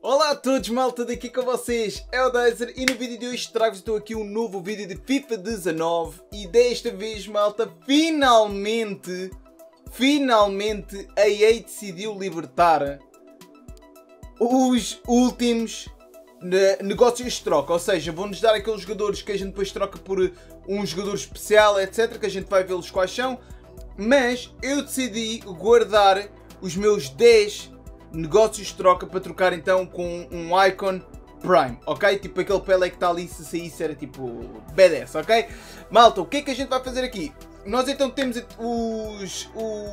Olá a todos, malta, daqui com vocês é o Dazer e no vídeo de hoje trago-vos aqui um novo vídeo de FIFA 19 e desta vez, malta, finalmente a EA decidiu libertar os últimos negócios de troca, ou seja, vão-nos dar aqueles jogadores que a gente depois troca por um jogador especial, etc, que a gente vai vê-los quais são, mas eu decidi guardar os meus 10 negócios de troca para trocar então com um Icon Prime, ok? Tipo aquele Pelé que está ali, se saísse era tipo badass, ok? Malta, o que é que a gente vai fazer aqui? Nós então temos os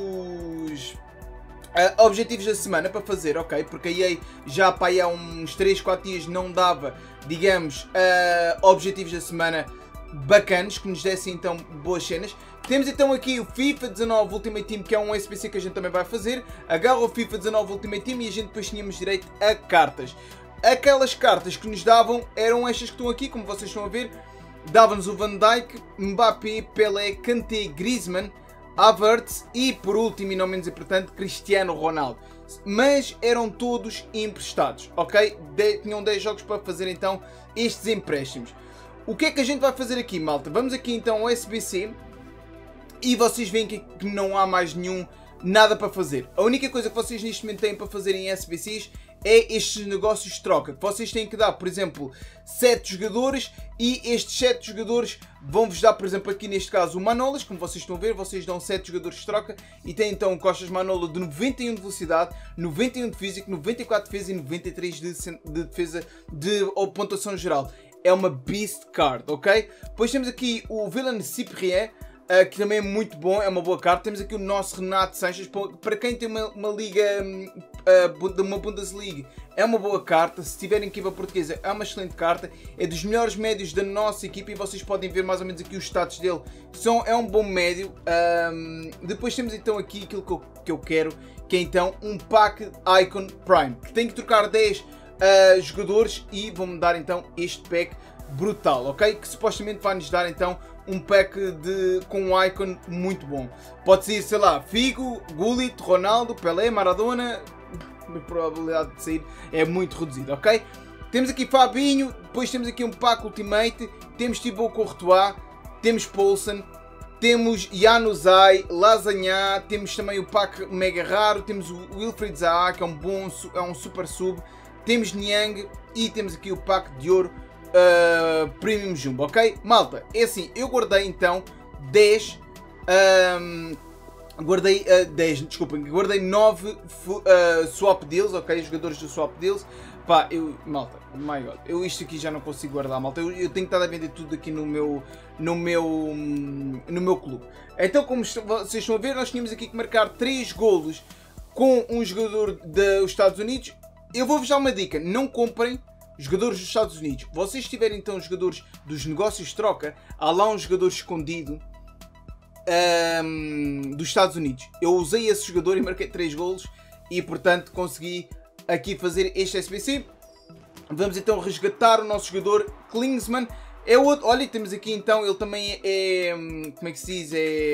objetivos da semana para fazer, ok? Porque a EA já pá, há uns 3, 4 dias não dava, digamos, objetivos da semana bacanas, que nos dessem então boas cenas. Temos então aqui o FIFA 19 Ultimate Team, que é um SBC que a gente também vai fazer. Agarra o FIFA 19 Ultimate Team e a gente depois tínhamos direito a cartas. Aquelas cartas que nos davam eram estas que estão aqui, como vocês estão a ver. Dava-nos o Van Dijk, Mbappé, Pelé, Kanté, Griezmann, Havertz e, por último e não menos importante, Cristiano Ronaldo. Mas eram todos emprestados, ok? Tinham 10 jogos para fazer então estes empréstimos. O que é que a gente vai fazer aqui, malta? Vamos aqui então ao SBC. E vocês veem que não há mais nada para fazer. A única coisa que vocês neste momento têm para fazer em SBCs é estes negócios de troca. Vocês têm que dar, por exemplo, 7 jogadores e estes 7 jogadores vão-vos dar, por exemplo, aqui neste caso o Manolas, como vocês estão a ver, vocês dão 7 jogadores de troca e têm então o Costas Manola de 91 de velocidade, 91 de físico, 94 de defesa e 93 de defesa de pontuação geral. É uma Beast Card, ok? Depois temos aqui o Villan Cyprien, que também é muito bom, é uma boa carta. Temos aqui o nosso Renato Sanches, para quem tem uma liga, uma Bundesliga, é uma boa carta. Se tiverem equipa portuguesa, é uma excelente carta, é dos melhores médios da nossa equipa e vocês podem ver mais ou menos aqui os status dele, é um bom médio. Depois temos então aqui aquilo que eu quero, que é então um pack Icon Prime, que tem que trocar 10 jogadores e vão-me dar então este pack brutal, ok? Que supostamente vai-nos dar então um pack com um icon muito bom. Pode ser, sei lá, Figo, Gullit, Ronaldo, Pelé, Maradona. A probabilidade de sair é muito reduzida, ok? Temos aqui Fabinho, depois temos aqui um pack Ultimate, temos Thibaut Courtois, temos Poulsen, temos Januzaj, Lasagna, temos também o pack mega raro, temos o Wilfried Zaha, que é um super sub, temos Niang e temos aqui o pack de ouro Premium Jumbo, ok? Malta, é assim, eu guardei então 10, guardei 9 swap deals, ok? Jogadores do swap deals. Pá, malta, my god, isto aqui já não consigo guardar, malta, eu tenho que estar a vender tudo aqui no meu clube. Então, como vocês estão a ver, nós tínhamos aqui que marcar 3 golos com um jogador dos Estados Unidos. Eu vou-vos dar uma dica, não comprem jogadores dos Estados Unidos. Vocês tiverem então jogadores dos negócios de troca, há lá um jogador escondido dos Estados Unidos. Eu usei esse jogador e marquei 3 golos e portanto consegui aqui fazer este SBC. Vamos então resgatar o nosso jogador Klinsmann. É outro, olha, temos aqui então, ele também é, como é que se diz,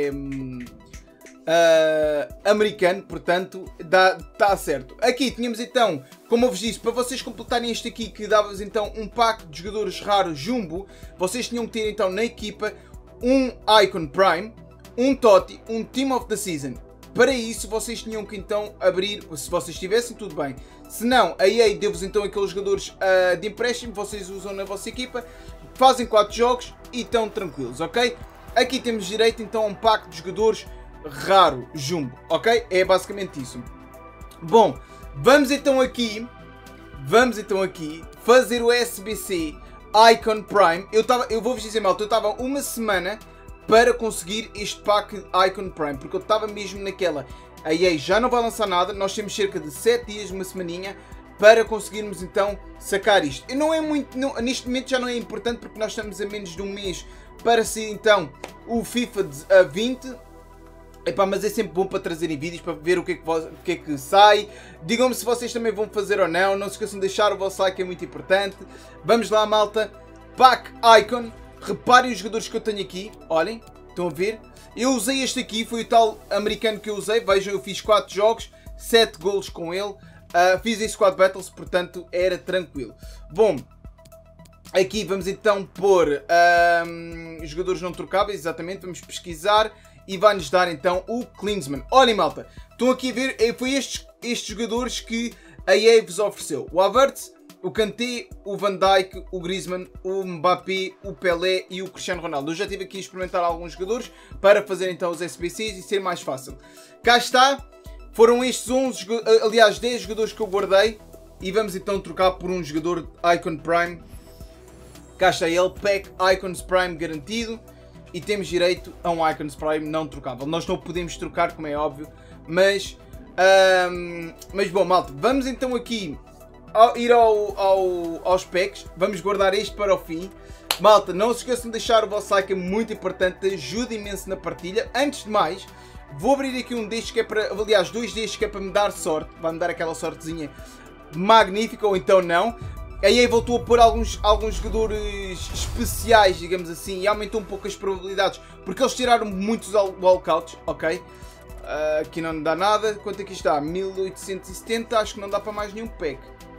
americano, portanto está certo. Aqui tínhamos então, como eu vos disse, para vocês completarem este aqui, que dava-vos então um pack de jogadores raros Jumbo, vocês tinham que ter então na equipa um Icon Prime, um Totti, um Team of the Season. Para isso vocês tinham que então abrir, se vocês tivessem tudo bem, se não, a EA deu-vos então aqueles jogadores de empréstimo, vocês usam na vossa equipa, fazem 4 jogos e estão tranquilos, ok? Aqui temos direito então a um pack de jogadores raro Jumbo, ok? É basicamente isso. Bom, vamos então aqui fazer o SBC Icon Prime. Eu vou-vos dizer, malta, eu estava uma semana para conseguir este pack Icon Prime, porque eu estava mesmo naquela, a EA já não vai lançar nada, nós temos cerca de 7 dias, uma semaninha, para conseguirmos então sacar isto. E não é muito, neste momento já não é importante, porque nós estamos a menos de um mês para sair então o FIFA 20. Epá, mas é sempre bom para trazerem vídeos, para ver o que é que sai. Digam-me se vocês também vão fazer ou não. Não se esqueçam de deixar o vosso like, é muito importante. Vamos lá, malta. Pack Icon. Reparem os jogadores que eu tenho aqui. Olhem, estão a ver? Eu usei este aqui, foi o tal americano que eu usei. Vejam, eu fiz 4 jogos, 7 golos com ele. Fiz em Squad Battles, portanto era tranquilo. Bom, aqui vamos então pôr jogadores não trocáveis, exatamente, vamos pesquisar e vai-nos dar então o Klinsmann. Olhem, malta, estão aqui a ver, foi estes jogadores que a EA vos ofereceu. O Havertz, o Kanté, o Van Dijk, o Griezmann, o Mbappé, o Pelé e o Cristiano Ronaldo. Eu já estive aqui a experimentar alguns jogadores para fazer então os SBCs e ser mais fácil. Cá está, foram estes 11, aliás 10 jogadores que eu guardei e vamos então trocar por um jogador Icon Prime. Cá está ele, Pack Icons Prime garantido e temos direito a um Icons Prime não trocável. Nós não podemos trocar, como é óbvio, mas bom, malta, vamos então aqui ir aos packs, vamos guardar este para o fim. Malta, não se esqueçam de deixar o vosso like, é muito importante, ajuda imenso na partilha. Antes de mais, vou abrir aqui um destes que é para, aliás, 2 destes que é para me dar sorte, vai-me dar aquela sortezinha magnífica, ou então não. A EA voltou a pôr alguns jogadores especiais, digamos assim, e aumentou um pouco as probabilidades, porque eles tiraram muitos walkouts, ok? Aqui não dá nada, quanto aqui está? 1870, acho que não dá para mais nenhum pack.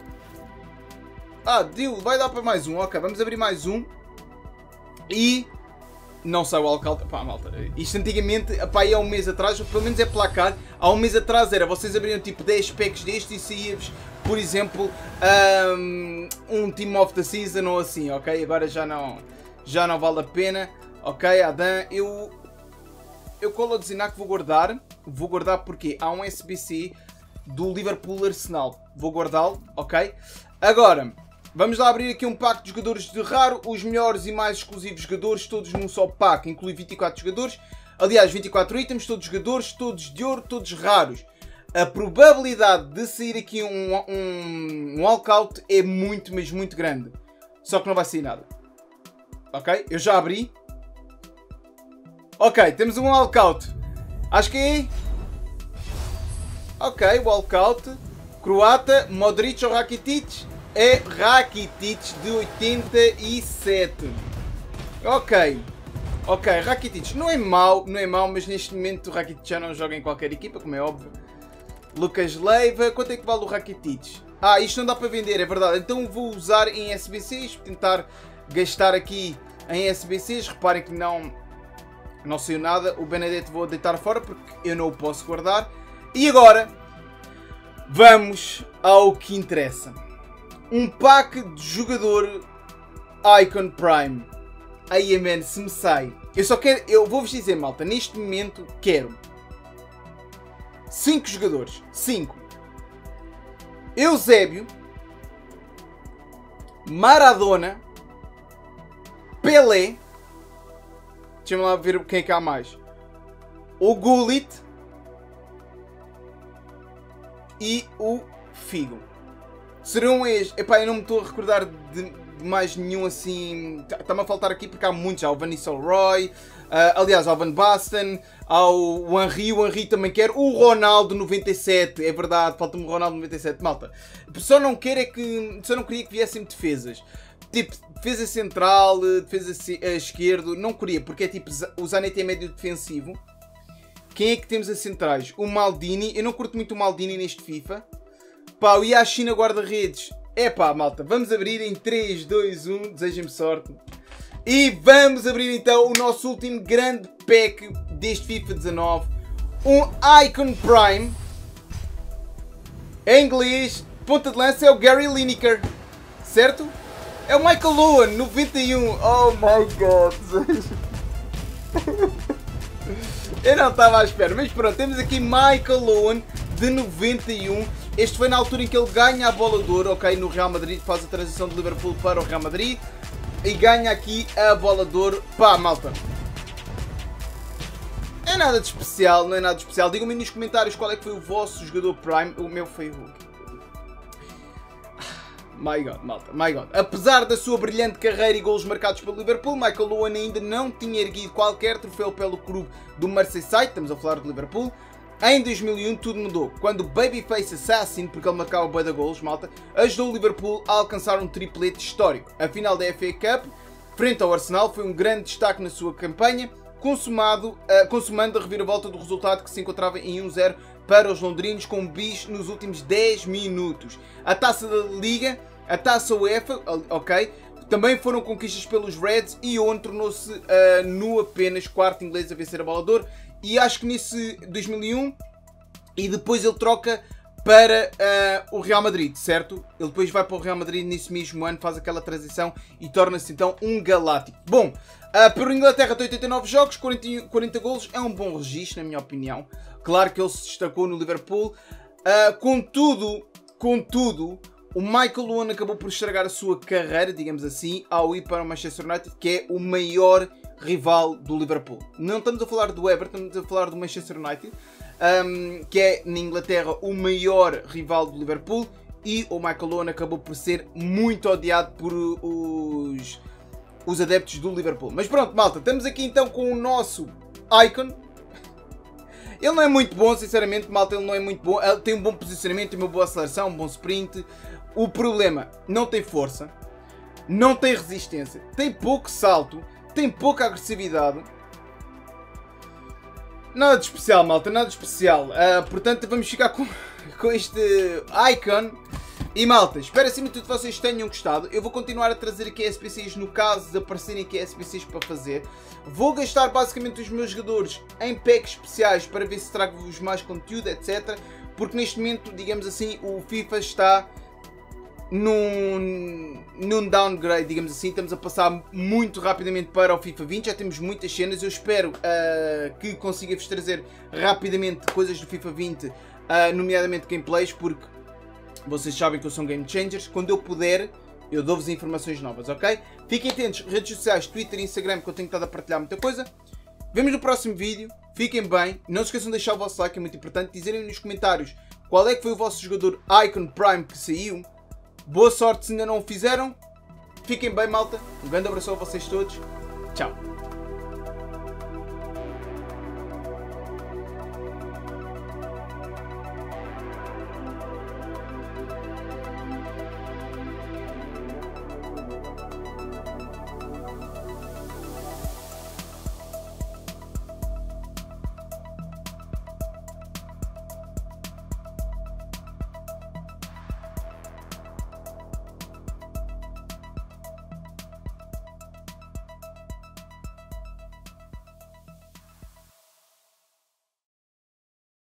Deal, vai dar para mais um, ok, vamos abrir mais um. E não sai o walkout, pá, malta, isto antigamente, pá, há um mês atrás, pelo menos é placar, há um mês atrás era, vocês abriam tipo 10 packs destes e saía-vos, por exemplo, um Team of the Season ou assim, ok? Agora já não vale a pena, ok? Adam, eu colo a designar que vou guardar porque há um SBC do Liverpool Arsenal, vou guardá-lo, ok? Agora, vamos lá abrir aqui um pack de jogadores de raro, os melhores e mais exclusivos jogadores, todos num só pack, inclui 24 jogadores, aliás 24 itens, todos jogadores, todos de ouro, todos raros. A probabilidade de sair aqui um walkout é muito, mas muito grande. Só que não vai sair nada. Ok? Eu já abri. Ok, temos um walkout. Acho que é... Ok, walkout. Croata, Modric ou Rakitic? É Rakitic de 87. Ok. Ok, Rakitic não é mau, mas neste momento o Rakitic já não joga em qualquer equipa, como é óbvio. Lucas Leiva, quanto é que vale o Rakitic? Isto não dá para vender, é verdade. Então vou usar em SBCs, tentar gastar aqui em SBCs. Reparem que não saiu nada. O Benedetto vou deitar fora porque eu não o posso guardar. E agora, vamos ao que interessa. Um pack de jogador Icon Prime. Aí, man, se me sai. Eu vou-vos dizer, malta, neste momento quero 5 jogadores. 5. Eusébio, Maradona, Pelé. Deixa-me lá ver quem é que há mais. O Gullit e o Figo. Serão estes. Epá, eu não me estou a recordar de mais nenhum assim. Está-me a faltar aqui porque há muitos. Há o Van Nistelrooy, aliás, há o Van Basten, há o Henry também quero. O Ronaldo 97, é verdade, falta-me o Ronaldo 97, malta. Só não queria que viessem defesas. Tipo, defesa central, defesa esquerdo, não queria, porque é tipo, o Zanetti é médio defensivo. Quem é que temos a centrais? O Maldini, eu não curto muito o Maldini neste FIFA. Pá, o Yashina guarda-redes. É pá, malta, vamos abrir em 3, 2, 1, desejem-me sorte. E vamos abrir então o nosso último grande pack deste FIFA 19. Um Icon Prime. Em inglês, ponta de lança é o Gary Lineker, certo? É o Michael Owen, 91. Oh my god. Eu não estava à espera, mas pronto, temos aqui Michael Owen de 91. Este foi na altura em que ele ganha a bola de ouro, ok, no Real Madrid, faz a transição de Liverpool para o Real Madrid e ganha aqui a bola de ouro. Pá, malta, é nada de especial, não é nada de especial. Digam-me nos comentários qual é que foi o vosso jogador Prime. O meu foi o... My God, malta, my God. Apesar da sua brilhante carreira e golos marcados pelo Liverpool, Michael Owen ainda não tinha erguido qualquer troféu pelo clube do Merseyside, estamos a falar de Liverpool. Em 2001 tudo mudou, quando o Babyface Assassin, porque ele marcava bué de golos, malta, ajudou o Liverpool a alcançar um triplete histórico. A final da FA Cup, frente ao Arsenal, foi um grande destaque na sua campanha, consumando a reviravolta do resultado que se encontrava em 1-0 para os londrinos com bis nos últimos 10 minutos. A taça da Liga, a taça UEFA, ok, também foram conquistas pelos Reds e ontem tornou-se no apenas quarto inglês a vencer a Bola de Ouro. E acho que nesse 2001 e depois ele troca para o Real Madrid, certo? Ele depois vai para o Real Madrid nesse mesmo ano, faz aquela transição e torna-se então um galáctico. Bom, para a Inglaterra tem 89 jogos, 40 golos, é um bom registro na minha opinião. Claro que ele se destacou no Liverpool, contudo, o Michael Owen acabou por estragar a sua carreira, digamos assim, ao ir para o Manchester United, que é o maior rival do Liverpool. Não estamos a falar do Everton, estamos a falar do Manchester United, que é na Inglaterra o maior rival do Liverpool, e o Michael Owen acabou por ser muito odiado por os adeptos do Liverpool. Mas pronto, malta, estamos aqui então com o nosso Icon. Ele não é muito bom, sinceramente, malta, ele não é muito bom. Ele tem um bom posicionamento, tem uma boa aceleração, um bom sprint. O problema, não tem força, não tem resistência, tem pouco salto, tem pouca agressividade. Nada de especial, malta, nada de especial. Portanto, vamos ficar com este Icon. E malta, espero acima de tudo que vocês tenham gostado. Eu vou continuar a trazer aqui SBCs no caso de aparecerem aqui SBCs para fazer. Vou gastar basicamente os meus jogadores em packs especiais para ver se trago-vos mais conteúdo, etc. Porque neste momento, digamos assim, o FIFA está num downgrade, digamos assim. Estamos a passar muito rapidamente para o FIFA 20, já temos muitas cenas. Eu espero que consiga-vos trazer rapidamente coisas do FIFA 20, nomeadamente gameplays, porque vocês sabem que eu sou um game changers. Quando eu puder, eu dou-vos informações novas, ok? Fiquem atentos, redes sociais, Twitter e Instagram, que eu tenho estado a partilhar muita coisa. Vemos no próximo vídeo, fiquem bem, não se esqueçam de deixar o vosso like, é muito importante. Dizerem nos comentários qual é que foi o vosso jogador Icon Prime que saiu. Boa sorte se ainda não o fizeram. Fiquem bem, malta. Um grande abraço a vocês todos. Tchau.